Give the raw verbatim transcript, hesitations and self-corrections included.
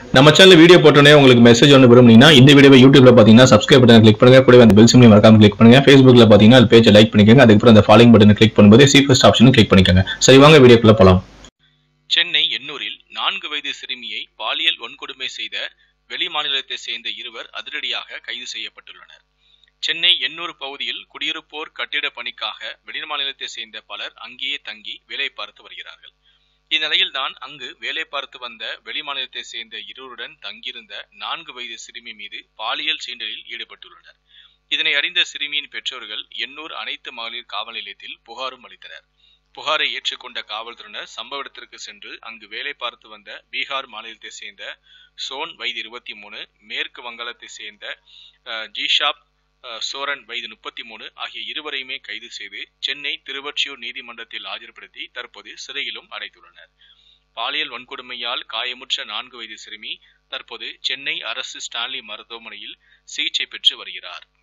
நம்ம சேனல்ல வீடியோ போட்டோனே உங்களுக்கு மெசேஜ் ஒன்று விரும்புனீங்கன்னா இந்த வீடியோவை யூடியூப்ல பாத்தீங்கன்னா சப்ஸ்கிரைப் பட்டனை கிளிக் பண்ணுங்க, கூடவே அந்த பெல் சிம்பலையும் மறக்காம கிளிக் பண்ணுங்க. Facebookல பாத்தீங்கன்னா அது பேஜை லைக் பண்ணிக்கோங்க. அதுக்கப்புறம் அந்த ஃபாலோயிங் பட்டனை கிளிக் பண்ணும்போது சி ஃபர்ஸ்ட் ஆப்ஷனும் கிளிக் பண்ணிக்கோங்க. சரி வாங்க வீடியோக்குள்ள போலாம். சென்னை எண்ணூரில் நான்கு வயது சிறுமியை பாலியல் வன்கொடுமை செய்த வெளி மாநிலத்தை சேர்ந்த இருவர் அதிரடியாக கைது செய்யப்பட்டுள்ளனர். சென்னை எண்ணூர் பகுதியில் குடியிருப்போர் கட்டிட பணிக்காக வெளிமாநிலத்தை சேர்ந்த பலர் அங்கேயே தங்கி வேலை பார்த்து வருகிறார்கள். இந்நிலையில்தான் அங்கு வேலை பார்த்து வந்த வெளிமாநிலத்தை சேர்ந்த இருவருடன் தங்கியிருந்த நான்கு வயது சிறுமி மீது பாலியல் சீண்டலில் ஈடுபட்டுள்ளனர். இதனை அறிந்த சிறுமியின் பெற்றோர்கள் எண்ணூர் அனைத்து மகளிர் காவல் நிலையத்தில் புகாரும் அளித்தனர். புகாரை ஏற்றுக்கொண்ட காவல்துறையினர் சம்பவ இடத்திற்கு சென்று அங்கு வேலை பார்த்து வந்த பீகார் மாநிலத்தை சேர்ந்த சோன் வயது இருபத்தி மூணு, மேற்கு வங்காளத்தை சேர்ந்த ஜிஷாப் சோரன் வயது முப்பத்தி மூணு ஆகிய இருவரையுமே கைது செய்து சென்னை திருவொற்றியூர் நீதிமன்றத்தில் ஆஜர்படுத்தி தற்போது சிறையிலும் அடைத்துள்ளனர். பாலியல் வன்கொடுமையால் காயமுற்ற நான்கு வயது சிறுமி தற்போது சென்னை அரசு ஸ்டான்லி மருத்துவமனையில் சிகிச்சை பெற்று வருகிறார்.